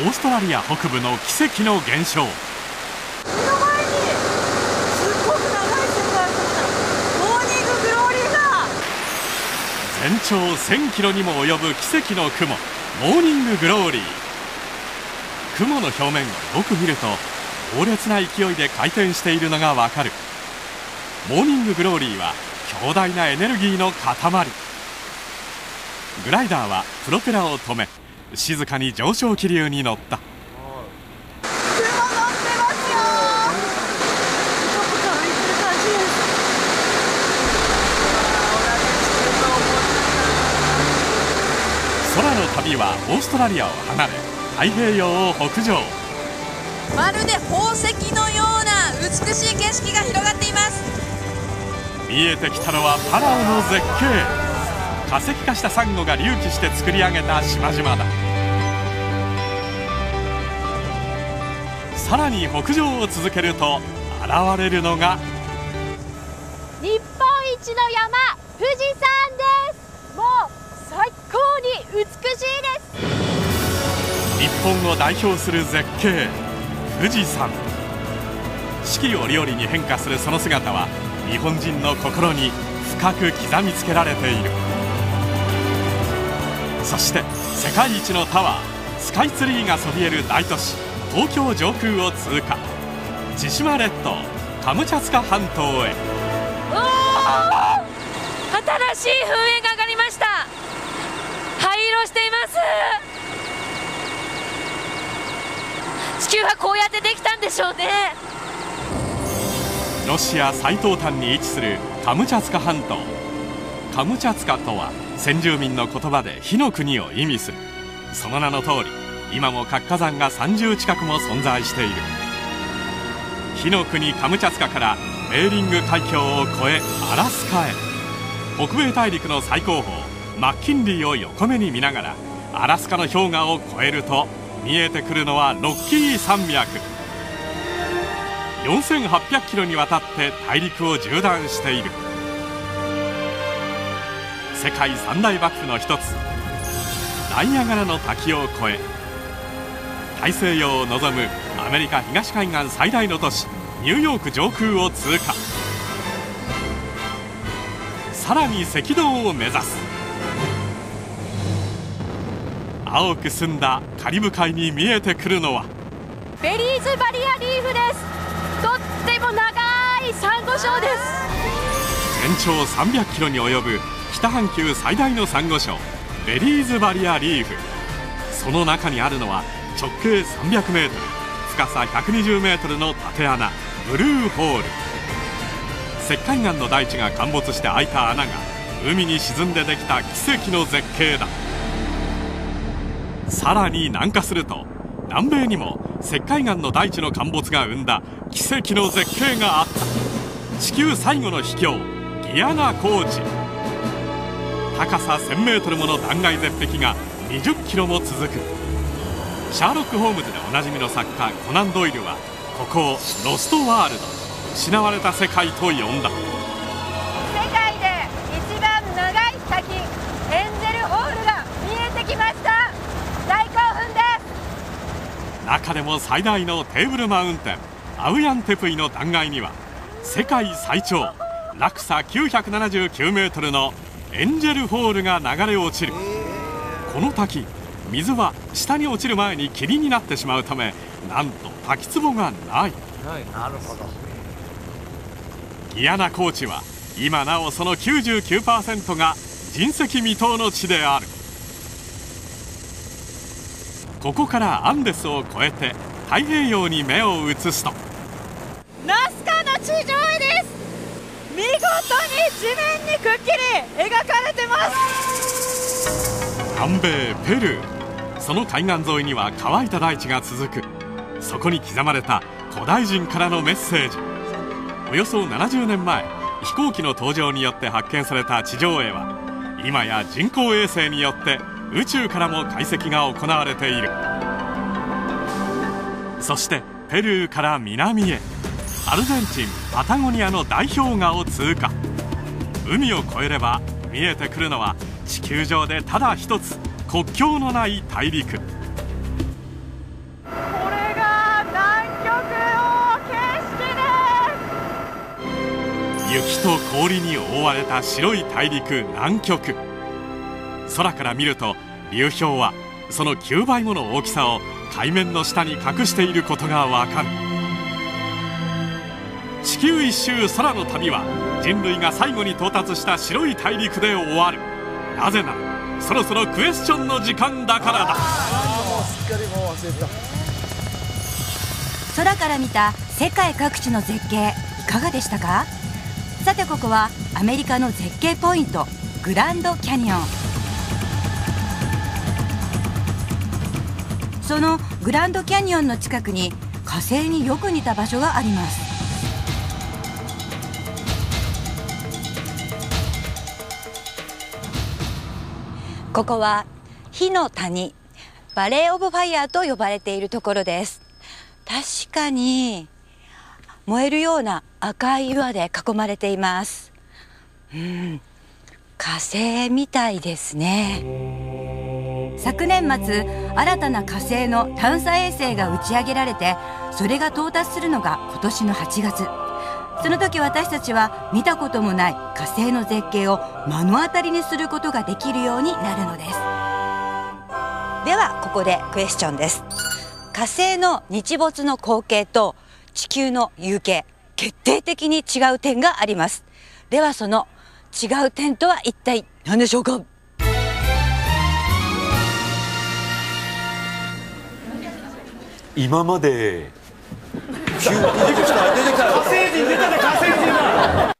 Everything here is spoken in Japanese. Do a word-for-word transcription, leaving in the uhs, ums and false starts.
オーストラリア北部の奇跡の現象。 目の前にすっごく長い線があるところ、モーニンググローリーだ。 全長せんキロにも及ぶ奇跡の雲、モーニンググローリー。雲の表面をよく見ると猛烈な勢いで回転しているのがわかる。モーニンググローリーは強大なエネルギーの塊。グライダーはプロペラを止め、静かに上昇気流に乗った。 雲乗ってますよ。ぷかぷか浮いてる感じです。 空の旅はオーストラリアを離れ太平洋を北上。 まるで宝石のような美しい景色が広がっています。 見えてきたのはパラオの絶景。化石化したサンゴが隆起して作り上げた島々だ。さらに北上を続けると現れるのが日本一の山、富士山です。もう最高に美しいです。 日本を代表する絶景富士山。四季折々に変化するその姿は日本人の心に深く刻みつけられている。そして世界一のタワースカイツリーがそびえる大都市東京上空を通過。千島列島カムチャツカ半島へ。 おー、新しい噴煙が上がりました。灰色しています。地球はこうやってできたんでしょうね。 ロシア最東端に位置するカムチャツカ半島。カムチャツカとは先住民の言葉で火の国を意味する。その名の通り今も活火山がさんじゅう近くも存在している。火の国カムチャツカからベーリング海峡を越えアラスカへ。北米大陸の最高峰マッキンリーを横目に見ながらアラスカの氷河を越えると見えてくるのはロッキー山脈。よんせんはっぴゃくキロにわたって大陸を縦断している。世界三大瀑布の一つナイアガラの滝を越え大西洋を望むアメリカ東海岸最大の都市ニューヨーク上空を通過。さらに赤道を目指す。青く澄んだカリブ海に見えてくるのはベリーズバリアリーフです。とっても長いサンゴ礁です。 全長さんびゃくキロに及ぶ北半球最大のサンゴ礁ベリーズバリアリーフ。その中にあるのは直径さんびゃくメートル深さひゃくにじゅうメートルの縦穴ブルーホール。石灰岩の大地が陥没して開いた穴が海に沈んでできた奇跡の絶景だ。さらに南下すると南米にも石灰岩の大地の陥没が生んだ奇跡の絶景があった。地球最後の秘境ギアナ高地。高させんメートルもの断崖絶壁がにじゅっキロも続く。シャーロック・ホームズでおなじみの作家コナン・ドイルはここをロストワールド失われた世界と呼んだ。 世界で一番長い滝エンジェルホールが見えてきました。大興奮です。 中でも最大のテーブルマウンテンアウヤンテプイの断崖には世界最長落差きゅうひゃくななじゅうきゅうメートルのエンジェルホールが流れ落ちる。この滝水は下に落ちる前に霧になってしまうためなんと滝壺がない。 なるほど。 ギアナ高地は今なおその きゅうじゅうきゅうパーセント が人跡未踏の地である。ここからアンデスを越えて太平洋に目を移すとナスカの地上絵です。見事に地面にくっきり描かれてます。 南米ペルー。その海岸沿いには乾いた大地が続く。そこに刻まれた古代人からのメッセージ。およそななじゅうねんまえ飛行機の登場によって発見された地上絵は今や人工衛星によって宇宙からも解析が行われている。そしてペルーから南へアルゼンチンパタゴニアの大氷河を通過。海を越えれば見えてくるのは地球上でただ一つ国境のない大陸。 雪と氷に覆われた白い大陸南極。空から見ると流氷はそのきゅうばいもの大きさを海面の下に隠していることがわかる。地球一周空の旅は人類が最後に到達した白い大陸で終わる。なぜならそろそろクエスチョンの時間だからだ。 空から見た世界各地の絶景いかがでしたか？さてここはアメリカの絶景ポイントグランドキャニオン。そのグランドキャニオンの近くに火星によく似た場所があります。ここは火の谷バレー・オブ・ファイヤーと呼ばれているところです。確かに燃えるような赤い岩で囲まれています。うん、火星みたいですね。昨年末新たな火星の探査衛星が打ち上げられて、それが到達するのが今年のはちがつ。その時私たちは見たこともない火星の絶景を目の当たりにすることができるようになるのです。ではここでクエスチョンです。火星の日没の光景と地球の夕景、決定的に違う点があります。ではその違う点とは一体何でしょうか？ 今まで出てきた出てきた火星人出たね火星人が